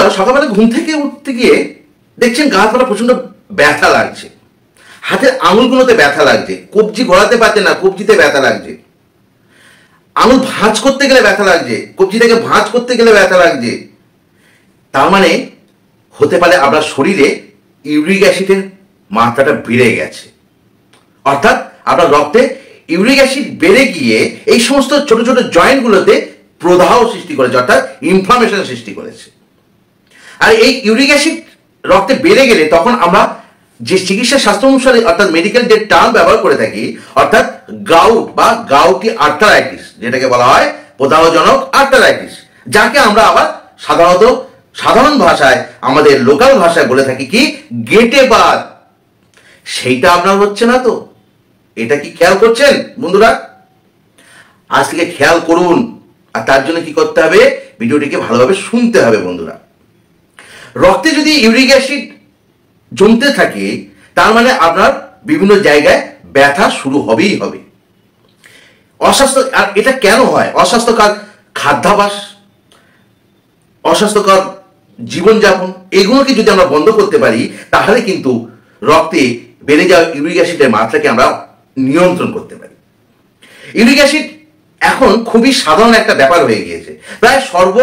সকালবেলা ঘুম থেকে উঠতে গিয়ে দেখছেন গা হাত পা প্রচন্ড ব্যথা লাগছে, হাতের আঙুলগুলোতে ব্যথা লাগছে, কবজি ঘোরাতে পারছে না, কবজিতে ব্যথা লাগছে, আঙুল ভাঁজ করতে গেলে ব্যথা লাগছে, কবজিটাকে ভাঁজ করতে গেলে ব্যথা লাগছে। তার মানে হতে পারে আপনার শরীরে ইউরিক অ্যাসিডের মাত্রাটা বেড়ে গেছে, অর্থাৎ আপনার রক্তে ইউরিক অ্যাসিড বেড়ে গিয়ে এই সমস্ত ছোট ছোট জয়েন্টগুলোতে প্রদাহ সৃষ্টি করেছে, অর্থাৎ ইনফ্লামেশন সৃষ্টি করেছে। আর এই ইউরিক অ্যাসিড রক্তে বেড়ে গেলে তখন আমরা যে চিকিৎসা শাস্ত্র অনুসারে অর্থাৎ মেডিকেল যে টার্ম ব্যবহার করে থাকি, অর্থাৎ গাউট বা গাউটি আর্থারাইটিস, যেটাকে বলা হয় প্রদাহজনক আর্থারাইটিস, যাকে আমরা আবার সাধারণ ভাষায় আমাদের লোকাল ভাষায় বলে থাকি কি গেটে বাত। সেইটা আপনার হচ্ছে না তো? এটা কি খেয়াল করছেন বন্ধুরা? আজ থেকে খেয়াল করুন। আর তার জন্য কি করতে হবে? ভিডিওটিকে ভালোভাবে শুনতে হবে বন্ধুরা। রক্তে যদি ইউরিক অ্যাসিড জমতে থাকে তার মানে আপনার বিভিন্ন জায়গায় ব্যথা শুরু হবেই হবে। অস্বাস্থ্য, আর এটা কেন হয়? অস্বাস্থ্যকর খাদ্যাভ্যাস, অস্বাস্থ্যকর জীবনযাপন, এগুলোকে যদি আমরা বন্ধ করতে পারি তাহলে কিন্তু রক্তে বেড়ে যাওয়া ইউরিক অ্যাসিডের মাত্রাকে আমরা নিয়ন্ত্রণ করতে পারি। ইউরিক অ্যাসিড এখন খুবই সাধারণ একটা ব্যাপার হয়ে গিয়েছে। প্রায় সর্ব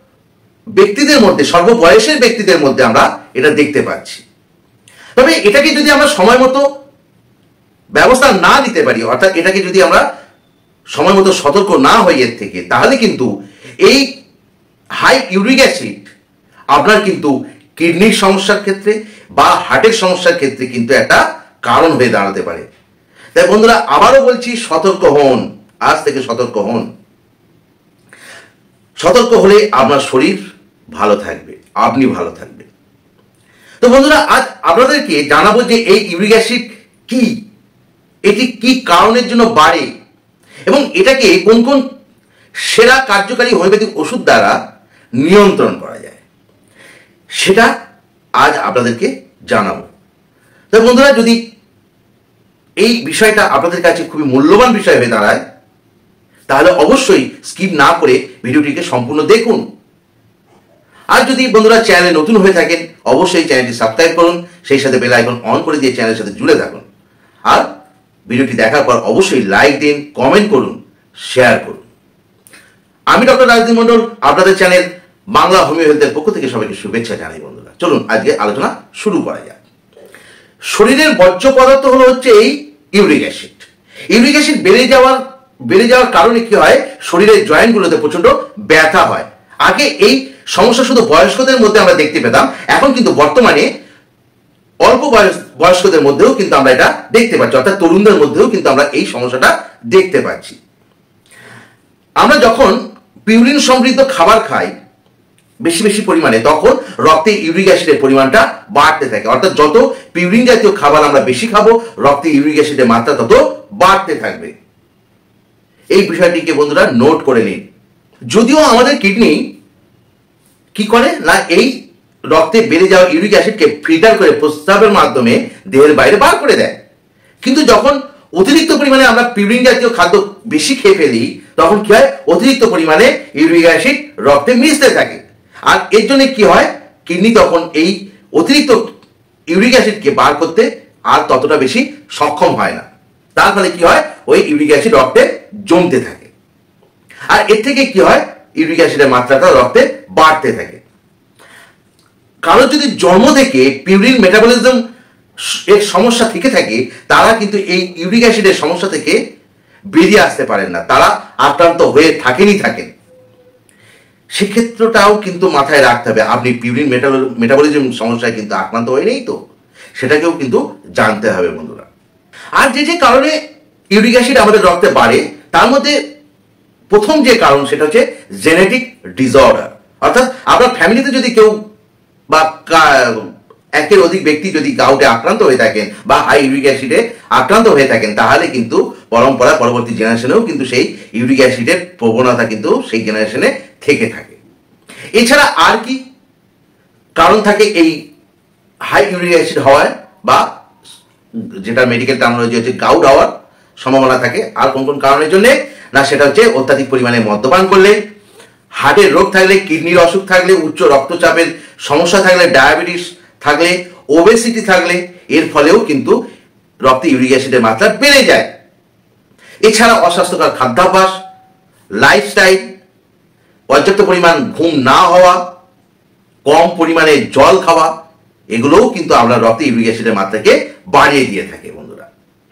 বয়সের ব্যক্তিদের মধ্যে আমরা এটা দেখতে পাচ্ছি। তবে এটাকে যদি আমরা সময় মতো ব্যবস্থা না নিতে পারি, অর্থাৎ এটাকে যদি আমরা সময় মতো সতর্ক না হই এর থেকে, তাহলে কিন্তু এই হাই ইউরিক অ্যাসিড আপনার কিন্তু কিডনির সমস্যার ক্ষেত্রে বা হার্টের সমস্যার ক্ষেত্রে কিন্তু একটা কারণ হয়ে দাঁড়াতে পারে। তাই বন্ধুরা আবারও বলছি, সতর্ক হন, আজ থেকে সতর্ক হন। সতর্ক হলে আপনার শরীর ভালো থাকবে, আপনি ভালো থাকবেন। তো বন্ধুরা আজ আপনাদেরকে জানাবো যে এই ইউরিক অ্যাসিড কি, এটি কি কারণের জন্য বাড়ে এবং এটাকে কোন কোন সেরা কার্যকারী হোমিওপ্যাথিক ওষুধ দ্বারা নিয়ন্ত্রণ করা যায়, সেটা আজ আপনাদেরকে জানাবো। তো বন্ধুরা যদি এই বিষয়টা আপনাদের কাছে খুবই মূল্যবান বিষয় হয়ে দাঁড়ায় তাহলে অবশ্যই স্কিপ না করে ভিডিওটিকে সম্পূর্ণ দেখুন। আর যদি বন্ধুরা চ্যানেলে নতুন হয়ে থাকেন অবশ্যই চ্যানেলটি সাবস্ক্রাইব করুন, সেই সাথে বেল আইকন অন করে দিয়ে চ্যানেলের সাথে জুড়ে থাকুন। আর ভিডিওটি দেখার পর অবশ্যই লাইক দিন, কমেন্ট করুন, শেয়ার করুন। আমি ডক্টর রাজদীপ মণ্ডল, আপনাদের চ্যানেল বাংলা হোমিও হেলথের পক্ষ থেকে সবাইকে শুভেচ্ছা জানাই বন্ধুরা। চলুন আজকে আলোচনা শুরু করা যাক। শরীরের বর্জ্য পদার্থ হচ্ছে এই ইউরিক অ্যাসিড। ইউরিক অ্যাসিড বেড়ে যাওয়ার কারণে কি হয়? শরীরের জয়েন্টগুলোতে প্রচন্ড ব্যথা হয়। আগে এই সমস্যা শুধু বয়স্কদের মধ্যে আমরা দেখতে পেতাম, এখন কিন্তু বর্তমানে অল্প বয়স্কদের মধ্যেও কিন্তু আমরা এটা দেখতে পাচ্ছি, অর্থাৎ তরুণদের মধ্যেও কিন্তু আমরা এই সমস্যাটা দেখতে পাচ্ছি। আমরা যখন পিউরিন সমৃদ্ধ খাবার খাই বেশি বেশি পরিমাণে, তখন রক্তে ইউরিক অ্যাসিডের পরিমাণটা বাড়তে থাকে, অর্থাৎ যত পিউরিন জাতীয় খাবার আমরা বেশি খাবো রক্তে ইউরিক অ্যাসিডের মাত্রা তত বাড়তে থাকবে। এই বিষয়টিকে বন্ধুরা নোট করে নিন। যদিও আমাদের কিডনি কি করে না, এই রক্তে বেড়ে যাওয়া ইউরিক অ্যাসিডকে ফিল্টার করে প্রস্রাবের মাধ্যমে দেহের বাইরে বার করে দেয়, কিন্তু যখন অতিরিক্ত পরিমাণে আমরা পিউরিন জাতীয় খাদ্য বেশি খেয়ে ফেলি তখন কি হয়? অতিরিক্ত পরিমাণে ইউরিক অ্যাসিড রক্তে মিশতে থাকে। আর এর জন্য কি হয়? কিডনি তখন এই অতিরিক্ত ইউরিক অ্যাসিডকে বার করতে আর ততটা বেশি সক্ষম হয় না। তার ফলে কি হয়? ওই ইউরিক অ্যাসিড রক্তে জমতে থাকে। আর এর থেকে কি হয়? ইউরিক অ্যাসিডের মাত্রাটা রক্তে বাড়তে থাকে। কারো যদি জন্ম থেকে পিউরিন মেটাবলিজম এর সমস্যা থেকে থাকে তারা কিন্তু এই ইউরিক অ্যাসিডের সমস্যা থেকে বেরিয়ে আসতে পারেন না, তারা আক্রান্ত হয়ে থাকেন। সেক্ষেত্রটাও কিন্তু মাথায় রাখতে হবে। আপনি পিউরিন মেটাবলিজম সমস্যায় কিন্তু আক্রান্ত হয়ে নেই তো, সেটাকেও কিন্তু জানতে হবে বন্ধুরা। আর যে কারণে ইউরিক অ্যাসিড আমাদের রক্তে বাড়ে তার মধ্যে প্রথম যে কারণ সেটা হচ্ছে জেনেটিক ডিসঅর্ডার, অর্থাৎ আপনার ফ্যামিলিতে যদি কেউ বা একের অধিক ব্যক্তি যদি গাউটে আক্রান্ত হয়ে থাকেন বা হাই ইউরিক অ্যাসিডে আক্রান্ত হয়ে থাকেন তাহলে কিন্তু পরবর্তী জেনারেশনেও কিন্তু সেই ইউরিক অ্যাসিডের প্রবণতা কিন্তু সেই জেনারেশনে থেকে থাকে। এছাড়া আর কি কারণ থাকে এই হাই ইউরিক অ্যাসিড হওয়ার বা যেটা মেডিকেল টার্মিনোলজি হচ্ছে গাউট হওয়ার সম্ভাবনা থাকে? আর কোন কোন কারণের জন্য না, সেটা হচ্ছে অত্যাধিক পরিমাণে মদ্যপান করলে, হার্টের রোগ থাকলে, কিডনির অসুখ থাকলে, উচ্চ রক্তচাপের সমস্যা থাকলে, ডায়াবেটিস থাকলে, ওবেসিটি থাকলে, এর ফলেও কিন্তু রক্তে ইউরিক অ্যাসিডের মাত্রা বেড়ে যায়। এছাড়া অস্বাস্থ্যকর খাদ্যাভ্যাস, লাইফস্টাইল, পর্যাপ্ত পরিমাণ ঘুম না হওয়া, কম পরিমাণে জল খাওয়া, এগুলোও কিন্তু আমরা রক্তে ইউরিক অ্যাসিডের মাত্রাকে বাড়িয়ে দিয়ে থাকে বন্ধুরা।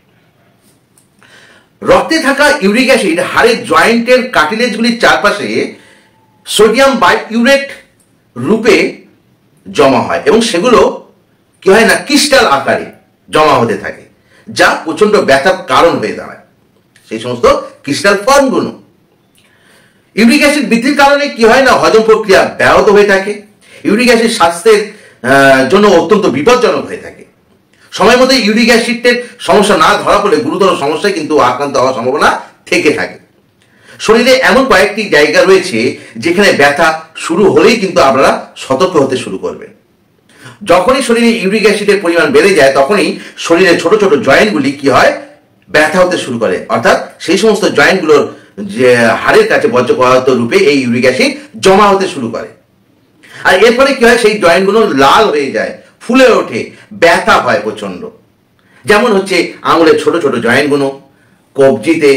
রক্তে থাকা ইউরিক অ্যাসিড হাড়ের জয়েন্টের কার্টিলেজগুলির চারপাশে সোডিয়াম বাইউরেট রূপে জমা হয় এবং সেগুলো কি হয় না, ক্রিস্টাল আকারে জমা হতে থাকে, যা প্রচন্ড ব্যথার কারণ হয়ে দাঁড়ায়। সেই সমস্ত ক্রিস্টাল ফর্মগুলো ইউরিক অ্যাসিড বৃদ্ধির কারণে কি হয় না, হজম প্রক্রিয়া ব্যাহত হয়ে থাকে। ইউরিক অ্যাসিড স্বাস্থ্যের জন্য অত্যন্ত বিপজ্জনক হয়ে থাকে। সময় মতো ইউরিক অ্যাসিডের সমস্যা না ধরা পড়লে গুরুতর সমস্যায় কিন্তু আক্রান্ত হওয়ার সম্ভাবনা থেকে থাকে। শরীরে এমন কয়েকটি জায়গা রয়েছে যেখানে ব্যথা শুরু হলেই কিন্তু আপনারা সতর্ক হতে শুরু করবেন। যখনই শরীরে ইউরিক অ্যাসিডের পরিমাণ বেড়ে যায় তখনই শরীরের ছোট ছোট জয়েন্টগুলি কি হয়, ব্যথা হতে শুরু করে। অর্থাৎ সেই সমস্ত জয়েন্টগুলোর যে হাড়ের কাছে বর্জ্য পদার্থ রূপে এই ইউরিক অ্যাসিড জমা হতে শুরু করে। আর এর ফলে কি হয়, সেই জয়েন্টগুলো লাল হয়ে যায়, ফুলে ওঠে, ব্যথা হয় প্রচন্ড। যেমন হচ্ছে আঙুলের ছোট ছোট জয়েন্টগুলো, কবজিতে,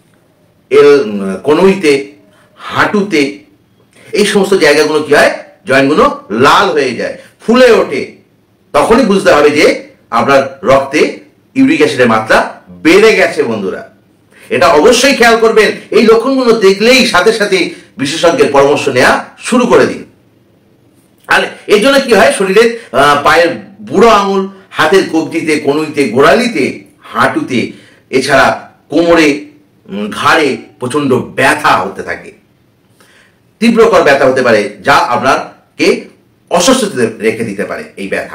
কনুইতে, হাঁটুতে, এই সমস্ত জায়গাগুলো কি হয়, জয়েন্টগুলো লাল হয়ে যায়, ফুলে ওঠে। তখনই বুঝতে হবে যে আপনার রক্তে ইউরিক অ্যাসিডের মাত্রা বেড়ে গেছে বন্ধুরা। এটা অবশ্যই খেয়াল করবেন। এই লক্ষণগুলো দেখলেই সাথে সাথে বিশেষজ্ঞের পরামর্শ নেওয়া শুরু করে দিন। আর এর জন্য কি হয়, শরীরের পায়ের বুড়ো আঙুল, হাতের কবজিতে, কনুইতে, গোড়ালিতে, হাঁটুতে, এছাড়া কোমরে, ঘাড়ে প্রচন্ড ব্যথা হতে থাকে, তীব্রকর ব্যথা হতে পারে, যা আপনাকে অস্বস্তিতে রেখে দিতে পারে এই ব্যথা।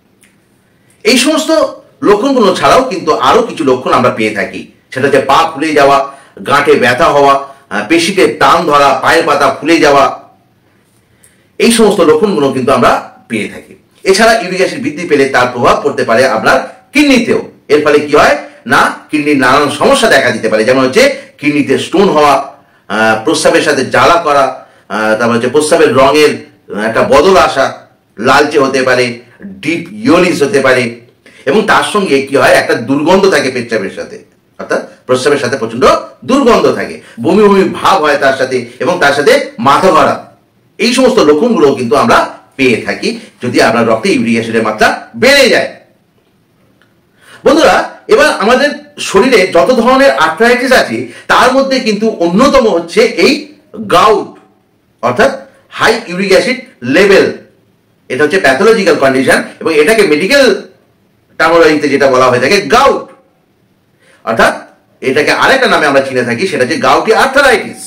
এই সমস্ত লক্ষণগুলো ছাড়াও কিন্তু আরো কিছু লক্ষণ আমরা পেয়ে থাকি। সেটা হচ্ছে পা ফুলে যাওয়া, গাঁটে ব্যথা হওয়া, পেশিতে টান ধরা, পায়ের পাতা ফুলে যাওয়া, এই সমস্ত লক্ষণগুলো কিন্তু আমরা পেয়ে থাকি। এছাড়া ইউরিক অ্যাসিড বৃদ্ধি পেলে তার প্রভাব পড়তে পারে আপনার কিডনিতেও। এর ফলে কি হয় না, কিডনির নানান সমস্যা দেখা দিতে পারে। যেমন হচ্ছে কিডনিতে স্টোন হওয়া, প্রস্রাবের সাথে জ্বালা করা, তারপর হচ্ছে প্রস্রাবের রঙের একটা বদল আসা, লালচে হতে পারে, ডিপ ইয়োলিস হতে পারে, এবং তার সঙ্গে কি হয়, একটা দুর্গন্ধ থাকে পেচ্ছাপের সাথে, অর্থাৎ প্রস্রাবের সাথে প্রচন্ড দুর্গন্ধ থাকে, বমি বমি ভাব হয় তার সাথে, এবং তার সাথে মাথা ধরা। এই সমস্ত লক্ষণগুলো কিন্তু আমরা পেয়ে থাকি যদি আপনার রক্তে ইউরিক অ্যাসিডের মাত্রা বেড়ে যায়। বন্ধুরা, এবার আমাদের শরীরে যত ধরনের আর্থ্রাইটিস আছে তার মধ্যে কিন্তু অন্যতম হচ্ছে এই গাউট, অর্থাৎ হাই ইউরিক অ্যাসিড লেভেল। এটা হচ্ছে প্যাথোলজিক্যাল কন্ডিশন এবং এটাকে মেডিকেল টার্মিনোলজিতে যেটা বলা হয়ে থাকে গাউট, অর্থাৎ এটাকে আরেকটা নামে আমরা চিনে থাকি, সেটা হচ্ছে গাউটি আর্থ্রাইটিস।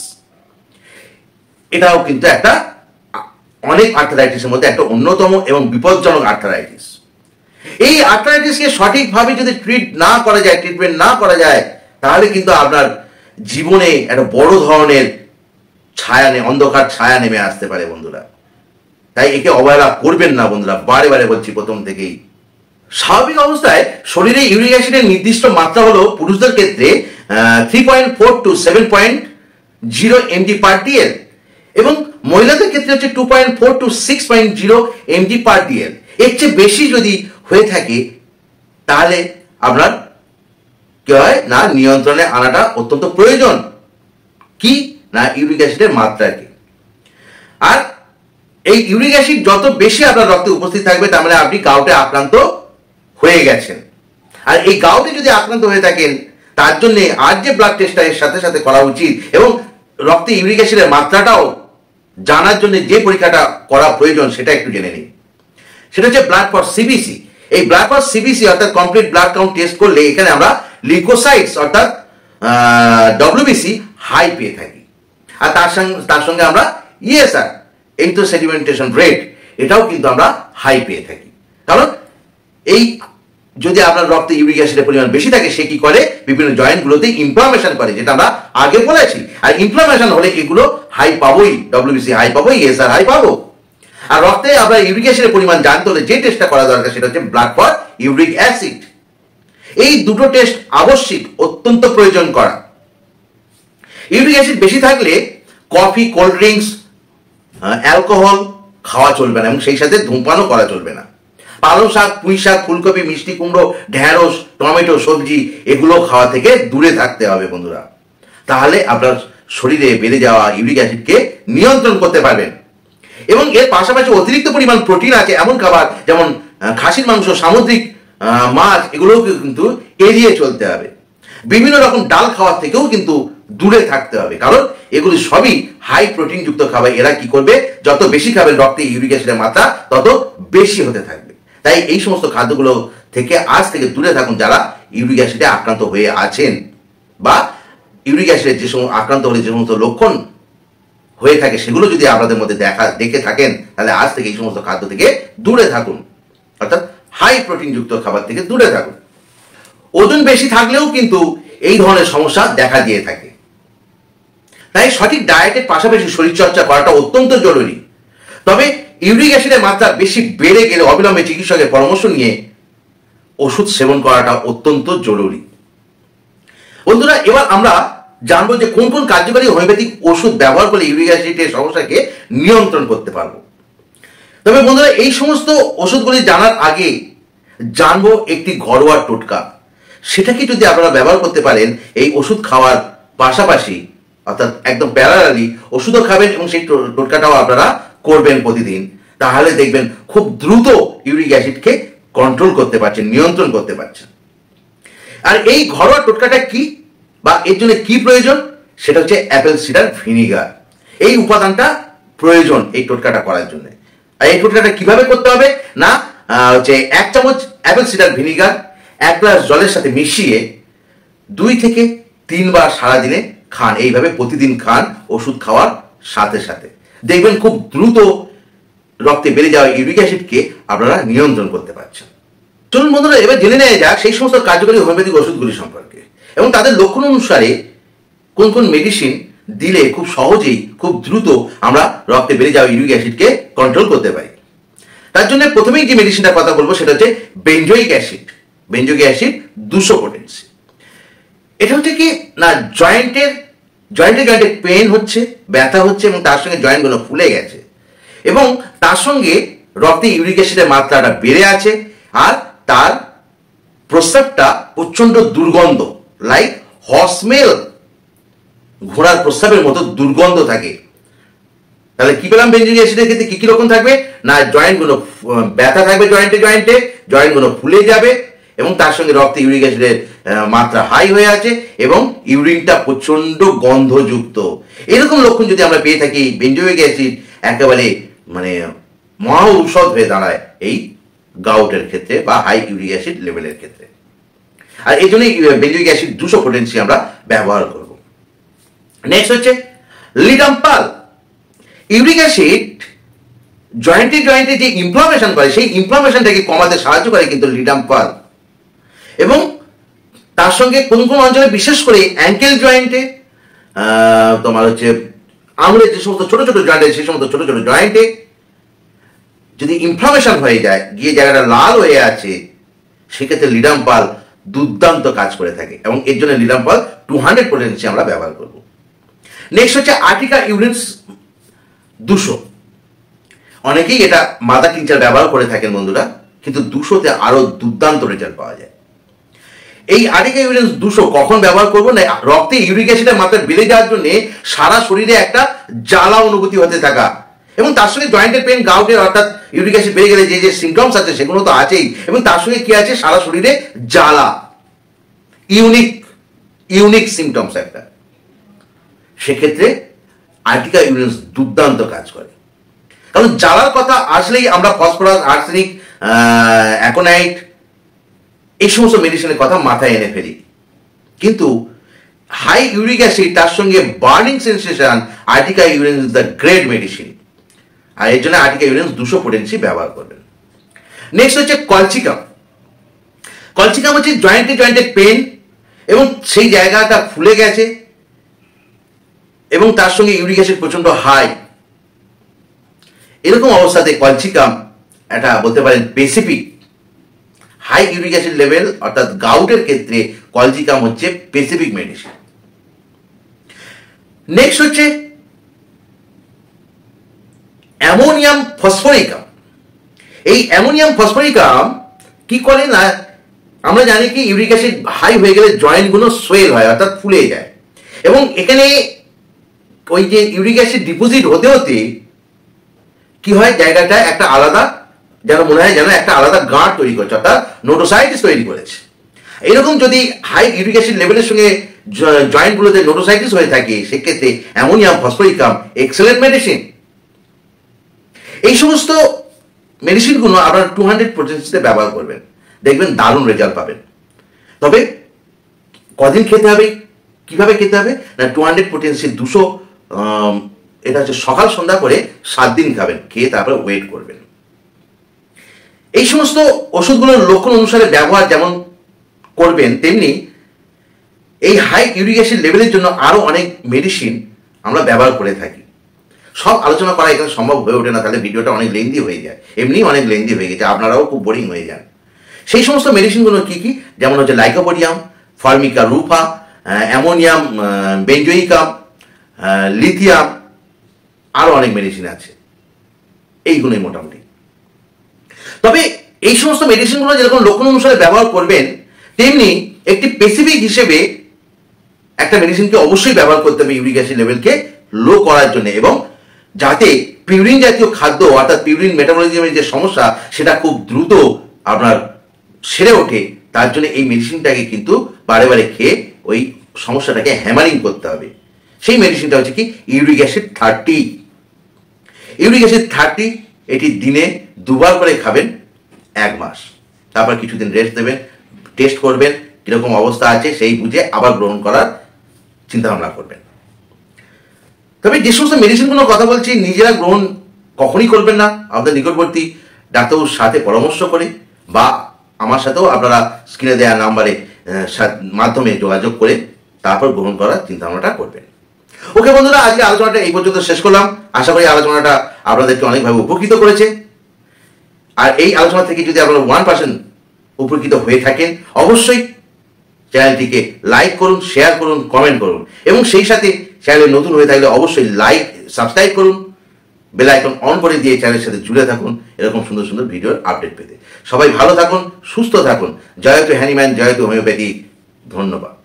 এটাও কিন্তু একটা অনেক আর্থ্রাইটিসের মধ্যে একটা অন্যতম এবং বিপজ্জনক আর্থ্রাইটিস। এই আর্থ্রাইটিসকে সঠিকভাবে যদি ট্রিটমেন্ট না করা যায় তাহলে কিন্তু আপনার জীবনে একটা বড় ধরনের অন্ধকার ছায়া নেমে আসতে পারে বন্ধুরা। তাই একে অবহেলা করবেন না বন্ধুরা, বারে বারে বলছি প্রথম থেকেই। স্বাভাবিক অবস্থায় শরীরে ইউরিক অ্যাসিডের নির্দিষ্ট মাত্রা হলো পুরুষদের ক্ষেত্রে 3.4 to 7.0 mg/dl এবং মহিলাদের ক্ষেত্রে হচ্ছে 2.4 to 6.0 mg/dl। এর চেয়ে বেশি যদি হয়ে থাকে তাহলে আপনার কি হয় না, নিয়ন্ত্রণে আনাটা অত্যন্ত প্রয়োজন। কি না, ইউরিক অ্যাসিডের মাত্রাকে। আর এই ইউরিক অ্যাসিড যত বেশি আপনার রক্তে উপস্থিত থাকবে তার মানে আপনি গাউটে আক্রান্ত হয়ে গেছেন। আর এই গাউটে যদি আক্রান্ত হয়ে থাকেন তার জন্য আর যে ব্লাড টেস্টটা এর সাথে সাথে করা উচিত এবং রক্তে ইউরিক অ্যাসিডের মাত্রাটাও জানার জন্য যে পরীক্ষাটা করা প্রয়োজন সেটা একটু জেনে নিন। সেটা হচ্ছে ব্লাড ফর সিবিসি। এই ব্লাড ফর সিবিসি অর্থাৎ কমপ্লিট ব্লাড কাউন্ট টেস্ট করলে এখানে আমরা লিউকোসাইটস অর্থাৎ ডব্লিউবিসি হাই পেয়ে থাকি। আর তার সঙ্গে আমরা ইএসআর এরিথ্রোসেডিমেন্টেশন রেট এটাও কিন্তু আমরা হাই পেয়ে থাকি। কারণ এই যদি আপনার রক্তে ইউরিক অ্যাসিডের পরিমাণ বেশি থাকে সে কি করে, বিভিন্ন জয়েন্টগুলোতে ইনফ্লামেশন করে, যেটা আমরা আগে বলেছি। আর ইনফ্লামেশন হলে এগুলো হাই পাবোই, ডব্লিউবিসি হাই পাবো, ইএসআর হাই পাবো। আর রক্তে আমরা ইউরিক অ্যাসিডের পরিমাণ জানতে হলে যে টেস্টটা করা দরকার সেটা হচ্ছে ব্লাড ফর ইউরিক অ্যাসিড। এই দুটো টেস্ট আবশ্যিক, অত্যন্ত প্রয়োজন করা। ইউরিক অ্যাসিড বেশি থাকলে কফি, কোল্ড ড্রিঙ্কস, অ্যালকোহল, খাওয়া চলবে না এবং সেই সাথে ধূমপানও করা চলবে না। পালং শাক, পুঁই শাক, ফুলকপি, মিষ্টি কুমড়ো, ঢেঁড়স, টমেটো, সবজি এগুলো খাওয়া থেকে দূরে থাকতে হবে বন্ধুরা। তাহলে আপনার শরীরে বেড়ে যাওয়া ইউরিক অ্যাসিডকে নিয়ন্ত্রণ করতে পারবেন। এবং এর পাশাপাশি অতিরিক্ত পরিমাণ প্রোটিন আছে এমন খাবার যেমন খাসির মাংস, সামুদ্রিক মাছ, এগুলোকে কিন্তু এড়িয়ে চলতে হবে। বিভিন্ন রকম ডাল খাওয়ার থেকেও কিন্তু দূরে থাকতে হবে, কারণ এগুলি সবই হাই প্রোটিন যুক্ত খাবার। এরা কি করবে, যত বেশি খাবেন রক্তে ইউরিক অ্যাসিডের মাত্রা তত বেশি হতে থাকবে। তাই এই সমস্ত খাদ্যগুলো থেকে আজ থেকে দূরে থাকুন যারা ইউরিক অ্যাসিডে আক্রান্ত হয়ে আছেন, বা ইউরিক অ্যাসিডের যে সমস্ত আক্রান্ত হলে যে সমস্ত লক্ষণ হয়ে থাকে সেগুলো যদি আপনাদের মধ্যে দেখে থাকেন, তাহলে আজ থেকে এই সমস্ত খাদ্য থেকে দূরে থাকুন, অর্থাৎ হাই প্রোটিন যুক্ত খাবার থেকে দূরে থাকুন। ওজন বেশি থাকলেও কিন্তু এই ধরনের সমস্যা দেখা দিয়ে থাকে। তাই সঠিক ডায়েটের পাশাপাশি শরীরচর্চা করাটা অত্যন্ত জরুরি। তবে ইউরিক অ্যাসিডের মাত্রা বেশি বেড়ে গেলে অবিলম্বে চিকিৎসকের পরামর্শ নিয়ে ওষুধ সেবন করাটা অত্যন্ত জরুরি। বন্ধুরা, এবার আমরা জানবো যে কোন কোন কার্যকরী হোমিওপ্যাথিক ওষুধ ব্যবহার করে ইউরিক অ্যাসিডের সমস্যাকে নিয়ন্ত্রণ করতে পারবো। তবে বন্ধুরা, এই সমস্ত ওষুধগুলি জানার আগে জানবো একটি ঘরোয়া টোটকা। সেটাকে যদি আপনারা ব্যবহার করতে পারেন এই ওষুধ খাওয়ার পাশাপাশি, অর্থাৎ একদম প্যারালালি ওষুধও খাবেন এবং সেই টোটকাটাও আপনারা করবেন প্রতিদিন, তাহলে দেখবেন খুব দ্রুত ইউরিক অ্যাসিডকে কন্ট্রোল করতে পারছেন, নিয়ন্ত্রণ করতে পারছেন। আর এই ঘরোয়া টোটকাটা কি বা এর জন্য কি প্রয়োজন, সেটা হচ্ছে অ্যাপেল সিডার ভিনিগার। এই উপাদানটা প্রয়োজন এই টোটকাটা করার জন্য। আর এই টোটকাটা কিভাবে করতে হবে না, হচ্ছে 1 চামচ অ্যাপেল সিডার ভিনিগার 1 গ্লাস জলের সাথে মিশিয়ে 2 থেকে 3 বার সারাদিনে খান। এইভাবে প্রতিদিন খান ওষুধ খাওয়ার সাথে সাথে, দেখবেন খুব দ্রুত রক্তে বেড়ে যাওয়া ইউরিক অ্যাসিডকে আপনারা নিয়ন্ত্রণ করতে পারছেন। চলুন বন্ধুরা, এবার জেনে নেওয়া যাক সেই সমস্ত কার্যকরী হোমিওপ্যাথিক ওষুধগুলি সম্পর্কে এবং তাদের লক্ষণ অনুসারে কোন কোন মেডিসিন দিলে খুব সহজেই খুব দ্রুত আমরা রক্তে বেড়ে যাওয়া ইউরিক অ্যাসিডকে কন্ট্রোল করতে পারি। তার জন্য প্রথমেই যে মেডিসিনটার কথা বলবো সেটা হচ্ছে benzoic acid. Benzoic acid 200 potency. এটা হচ্ছে কি না, জয়েন্টে পেন হচ্ছে, ব্যথা হচ্ছে এবং তার সঙ্গে জয়েন্টগুলো ফুলে গেছে এবং তার সঙ্গে রক্তে ইউরিক অ্যাসিডের মাত্রাটা বেড়ে আছে আর তার প্রস্রাবটা প্রচন্ড দুর্গন্ধ, লাইক হর্সমেল, ঘোড়ার প্রস্রাবের মতো দুর্গন্ধ থাকে। তাহলে কি পেলাম বেনজোইক অ্যাসিডের ক্ষেত্রে কি কি রকম থাকবে না, জয়েন্টগুলো ব্যথা থাকবে, জয়েন্টগুলো ফুলে যাবে এবং তার সঙ্গে রক্তে ইউরিক অ্যাসিডের মাত্রা হাই হয়ে আছে এবং ইউরিনটা প্রচন্ড গন্ধযুক্ত। এরকম লক্ষণ যদি আমরা পেয়ে থাকি, বেনজোইক অ্যাসিড একেবারে মানে মহা ঔষধ হয়ে দাঁড়ায় এই গাউটের ক্ষেত্রে বা হাই ইউরিক অ্যাসিড লেভেলের ক্ষেত্রে। আর এই জন্যই বেনজোইক অ্যাসিড 200 পোটেন্সি আমরা ব্যবহার করব। নেক্সট হচ্ছে লিডাম্পাল। ইউরিক অ্যাসিড জয়েন্টে যে ইনফ্লামেশন করে সেই ইনফ্লামেশনটাকে কমাতে সাহায্য করে কিন্তু লিডাম্পাল। এবং তার সঙ্গে কোন কোন অঞ্চলে, বিশেষ করে অ্যাঙ্কেল জয়েন্টে, তোমার হচ্ছে আঙুলের যে সমস্ত ছোট ছোট জয়েন্ট সেই সমস্ত ছোট ছোট জয়েন্টে যদি ইনফ্লামেশন হয়ে যায়, গিয়ে জায়গাটা লাল হয়ে আছে, সেক্ষেত্রে লিডাম্পাল দুর্দান্ত কাজ করে থাকে এবং এর জন্য লিডাম্পাল 200 পোটেন্সি আমরা ব্যবহার করব। নেক্সট হচ্ছে আর্টিকা ইউরিনস 200। অনেকেই এটা মাদার টিংচার ব্যবহার করে থাকেন বন্ধুরা, কিন্তু 200-তে আরো দুর্দান্ত রেজাল্ট পাওয়া যায়। এই আর্টিকা ইউরিনস 200 কখন ব্যবহার করবো না, রক্তে ইউরিক অ্যাসিডের মাত্রা বেড়ে যাওয়ার জন্য সারা শরীরে একটা জ্বালা অনুভূতি হতে থাকা এবং তার সঙ্গে জয়েন্টের পেন, গাউটের, অর্থাৎ ইউরিক অ্যাসিড বেড়ে গেলে যে যে সিমটমস আছে সেগুলো তো আছেই এবং তার সঙ্গে কি আছে, সারা শরীরে জ্বালা, ইউনিক সিমটমস একটা। সেক্ষেত্রে আর্টিকা ইউরিনস দুর্দান্ত কাজ করে। কারণ জ্বালার কথা আসলেই আমরা ফসফরাস, আর্সেনিক, অ্যাকোনাইট এই সমস্ত মেডিসিনের কথা মাথায় এনে ফেলি, কিন্তু হাই ইউরিক অ্যাসিড তার সঙ্গে burning sensation, urtica urens is the great medicine. আর এর জন্য আর্টিকা ইউরিনস 200 পোটেন্সি ব্যবহার করবেন। নেক্সট হচ্ছে কলচিকাম। কলচিকাম হচ্ছে জয়েন্টে পেন এবং সেই জায়গাটা ফুলে গেছে এবং তার সঙ্গে ইউরিক অ্যাসিড প্রচন্ড হাই। এরকম অবস্থাতে কলচিকাম এটা বলতে পারেন specific high uric acid level, অর্থাৎ গাউটের ক্ষেত্রে কলচিকাম হচ্ছে স্পেসিফিক মেডিসিন। নেক্সট হচ্ছে অ্যামোনিয়াম ফসফরিকাম। এই অ্যামোনিয়াম ফসফরিকাম কি করে না, আমরা জানি কি ইউরিক অ্যাসিড হাই হয়ে গেলে জয়েন্টগুলো সোয়েল হয়, অর্থাৎ ফুলে যায়, এবং এখানে ওই যে ইউরিক অ্যাসিড ডিপোজিট হতে হতে কি হয়, জায়গাটা একটা আলাদা, যেন মনে হয় যেন একটা আলাদা গাঁট তৈরি করছে, অর্থাৎ নোটোসাইটিস তৈরি করেছে। এরকম যদি হাই ইউরিক অ্যাসিড লেভেলের সঙ্গে জয়েন্টগুলোতে নোটোসাইটিস হয়ে থাকে, সেক্ষেত্রে অ্যামোনিয়াম ফসফরিকাম এক্সেলেন্ট মেডিসিন। এই সমস্ত মেডিসিনগুলো আপনারা 200 পোটেন্সিতে ব্যবহার করবেন, দেখবেন দারুণ রেজাল্ট পাবেন। তবে কদিন খেতে হবে, কিভাবে খেতে হবে না, 200 পোটেন্সি 200, এটা হচ্ছে সকাল সন্ধ্যা করে 7 দিন খাবেন, খেয়ে তারপরে ওয়েট করবেন। এই সমস্ত ওষুধগুলোর লক্ষণ অনুসারে ব্যবহার যেমন করবেন, তেমনি এই হাই ইউরিক অ্যাসিড লেভেলের জন্য আরও অনেক মেডিসিন আমরা ব্যবহার করে থাকি। সব আলোচনা করা এখানে সম্ভব হয়ে ওঠে না, তাহলে ভিডিওটা অনেক লেন্দি হয়ে যায়, এমনি অনেক লেন্দি হয়ে গেছে, আপনারাও খুব বোরিং হয়ে যান। সেই সমস্ত মেডিসিনগুলো কি কি, যেমন হচ্ছে lycopodium, formica rufa, ammonium benzoicum, lithium, আরও অনেক মেডিসিন আছে, এইগুলোই মোটামুটি। তবে এই সমস্ত মেডিসিনগুলো যেরকম লক্ষণ অনুসারে ব্যবহার করবেন, তেমনি একটি স্পেসিফিক হিসেবে একটা মেডিসিনকে অবশ্যই ব্যবহার করতে হবে ইউরিক অ্যাসিড লেভেলকে লো করার জন্য, এবং যাতে পিউরিন জাতীয় খাদ্য, অর্থাৎ পিউরিন মেটাবলিজমের যে সমস্যা, সেটা খুব দ্রুত আপনার সেরে ওঠে, তার জন্য এই মেডিসিনটাকে কিন্তু বারে বারে খেয়ে ওই সমস্যাটাকে হ্যামারিং করতে হবে। সেই মেডিসিনটা হচ্ছে কি ইউরিক অ্যাসিড 30। ইউরিক অ্যাসিড 30 এটি দিনে 2 বার করে খাবেন 1 মাস, তারপর কিছুদিন রেস্ট দেবেন, টেস্ট করবেন কীরকম অবস্থা আছে, সেই বুঝে আবার গ্রহণ করার চিন্তাভাবনা করবেন। তবে যে সমস্ত মেডিসিনগুলোর কথা বলছি, নিজেরা গ্রহণ কখনই করবেন না, আপনাদের নিকটবর্তী ডাক্তারবাবুর সাথে পরামর্শ করে, বা আমার সাথেও আপনারা স্ক্রিনে দেওয়া নাম্বারে মাধ্যমে যোগাযোগ করে তারপর গ্রহণ করার চিন্তাভাবনাটা করবেন। ওকে বন্ধুরা, আজকে আলোচনাটা এই পর্যন্ত শেষ করলাম। আশা করি আলোচনাটা আপনাদেরকে অনেকভাবে উপকৃত করেছে। আর এই আলোচনা থেকে যদি আপনারা 1% উপকৃত হয়ে থাকেন, অবশ্যই চ্যানেলটিকে লাইক করুন, শেয়ার করুন, কমেন্ট করুন, এবং সেই সাথে চ্যানেলে নতুন হয়ে থাকলে অবশ্যই সাবস্ক্রাইব করুন, বেল আইকন অন করে দিয়ে চ্যানেলের সাথে জুড়ে থাকুন এরকম সুন্দর সুন্দর ভিডিওর আপডেট পেতে। সবাই ভালো থাকুন, সুস্থ থাকুন। জয়তু হ্যানিম্যান, জয়তু হোমিওপ্যাথি। ধন্যবাদ।